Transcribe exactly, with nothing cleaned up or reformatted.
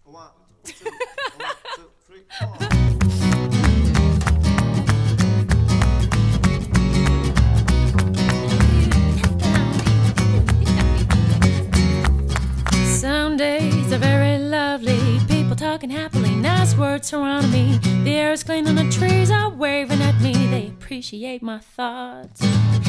One, two, one, two, three, four. Some days are very lovely, people talking happily, nice words surrounding me. The air is clean and the trees are waving at me. They appreciate my thoughts.